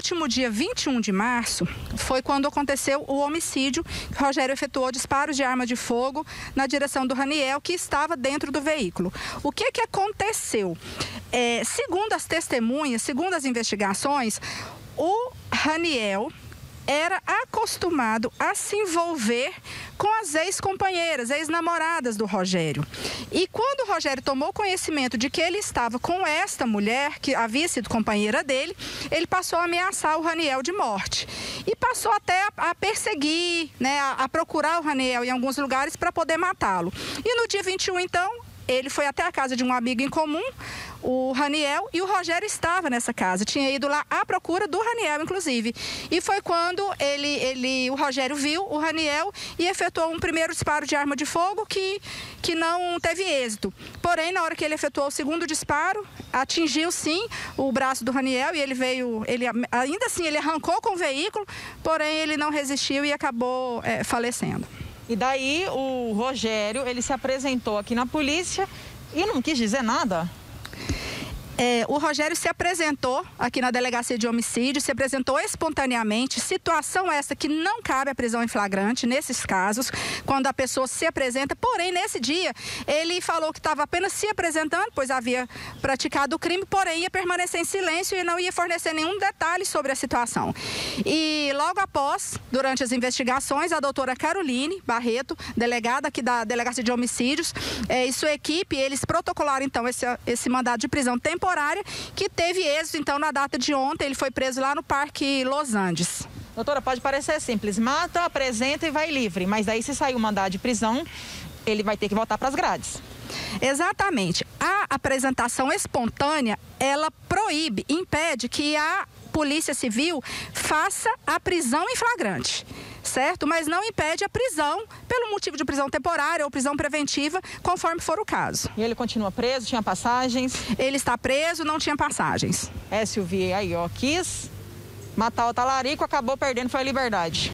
último dia 21 de março foi quando aconteceu o homicídio que Rogério efetuou disparos de arma de fogo na direção do Raniel, que estava dentro do veículo. O que aconteceu? Segundo as testemunhas, segundo as investigações, o Raniel era acostumado a se envolver com as ex-companheiras, ex-namoradas do Rogério. E quando o Rogério tomou conhecimento de que ele estava com esta mulher, que havia sido companheira dele, ele passou a ameaçar o Raniel de morte. E passou até a perseguir, né, a procurar o Raniel em alguns lugares para poder matá-lo. E no dia 21, então, ele foi até a casa de um amigo em comum, o Raniel, e o Rogério estava nessa casa. Tinha ido lá à procura do Raniel, inclusive. E foi quando o Rogério viu o Raniel e efetuou um primeiro disparo de arma de fogo que não teve êxito. Porém, na hora que ele efetuou o segundo disparo, atingiu sim o braço do Raniel e ainda assim ele arrancou com o veículo, porém ele não resistiu e acabou falecendo. E daí o Rogério, ele se apresentou aqui na polícia e não quis dizer nada? O Rogério se apresentou aqui na delegacia de homicídio, se apresentou espontaneamente, situação essa que não cabe a prisão em flagrante nesses casos, quando a pessoa se apresenta, porém nesse dia ele falou que estava apenas se apresentando, pois havia praticado o crime, porém ia permanecer em silêncio e não ia fornecer nenhum detalhe sobre a situação. E logo após, durante as investigações, a doutora Caroline Barreto, delegada aqui da delegacia de homicídios, e sua equipe, eles protocolaram então esse mandado de prisão temporária, que teve êxito, então, na data de ontem. Ele foi preso lá no Parque Los Andes. Doutora, pode parecer simples, mata, apresenta e vai livre, mas daí se sair o mandado de prisão, ele vai ter que voltar para as grades. Exatamente. A apresentação espontânea, ela proíbe, impede que a Polícia Civil faça a prisão em flagrante, certo? Mas não impede a prisão pelo motivo de prisão temporária ou prisão preventiva, conforme for o caso. E ele continua preso, tinha passagens? Ele está preso, não tinha passagens. SUV aí, ó, quis matar o talarico, acabou perdendo, foi a liberdade.